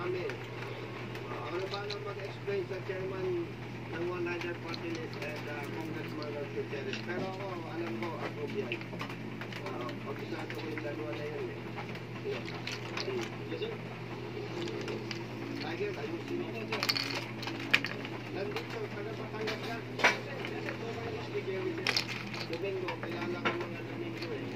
kami. Ano ba nang mag-explain sa chairman ng 140 list and Congressman of Gutierrez? Pero ako, alam ko, approve yan. Pag-isado ko yung dalawa na yan eh. Yes, sir. Tiger, ayusin mo. Nandito, taga-Batangas ka. Domingo, kilala ko mga Domingo eh.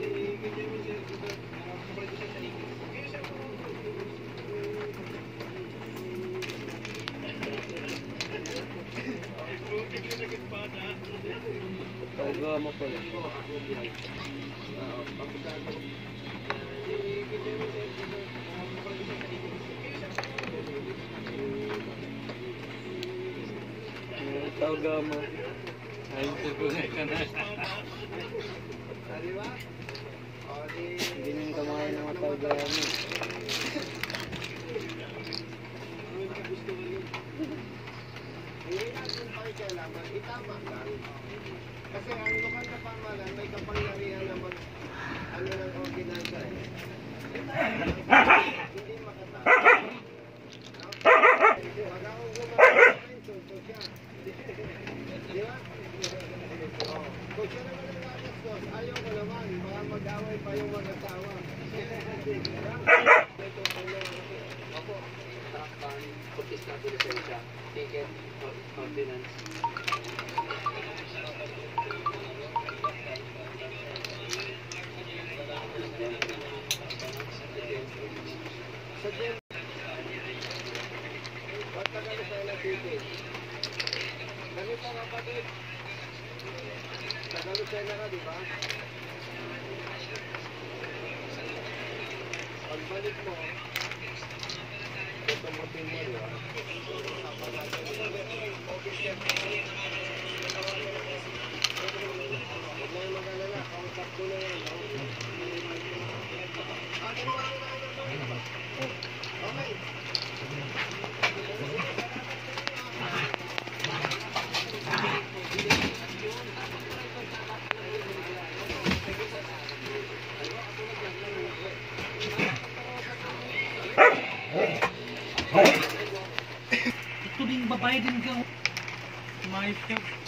Tawag mo po lang. Tawag mo. Ayun po po ka na. Hindi nang kamahin ng mga tawag mo. Hindi natin pakikialaman, itama lang. Kasi ang lokal na pamahalaan may kapangyarihan na ano ng ordinansa eh. Hindi makataas. Pag akong gumagawa, sunod siya. Di ba? Kung siya naman ang nakastos, ayaw ko naman. Baka mag-away pa yung mag-asawa. Ito, ako, takpan, pag-istado lisensya, ticket, ordinance. Sa gym, pagtagal na tayo ng ticket. Ganito nga kapatid. Tagalog tayo na ka, di ba? Pagbalik mo, tutumutin mo, di ba? Huwag na yung mag-alala, kausap ko na yan. Okay. Ito din babae din ka. Mayos ka.